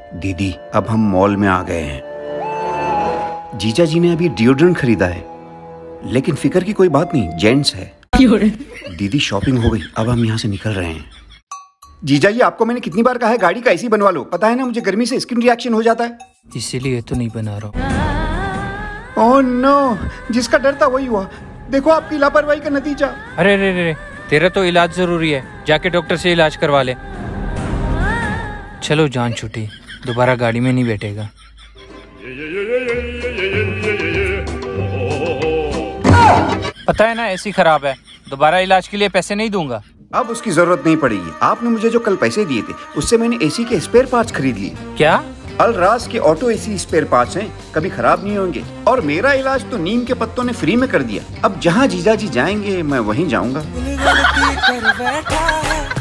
दीदी, अब हम मॉल में आ गए हैं। जीजा जी ने अभी डिओड्रेंट खरीदा है, लेकिन फिक्र की कोई बात नहीं, जेंट्स है। दीदी शॉपिंग हो गई, अब हम यहाँ से निकल रहे हैं। जीजा जी, आपको मैंने कितनी बार कहा है गाड़ी का एसी बनवा लो, पता है ना मुझे गर्मी से स्किन रिएक्शन हो जाता है। इसीलिए तो नहीं बना रहा हूँ। ओह नो, जिसका डर था वही हुआ। देखो आपकी लापरवाही का नतीजा। अरे रे रे, तेरा तो इलाज जरूरी है, जाके डॉक्टर से इलाज करवा ले। चलो जान छूटी, दोबारा गाड़ी में नहीं बैठेगा। पता है ना एसी खराब है, दोबारा इलाज के लिए पैसे नहीं दूंगा। अब उसकी जरूरत नहीं पड़ेगी। आपने मुझे जो कल पैसे दिए थे उससे मैंने एसी के स्पेयर पार्ट्स खरीद लिए। क्या? अलराज के ऑटो एसी स्पेयर पार्ट्स हैं, कभी खराब नहीं होंगे। और मेरा इलाज तो नीम के पत्तों ने फ्री में कर दिया। अब जहाँ जीजा जी जाएंगे मैं वहीं जाऊंगा।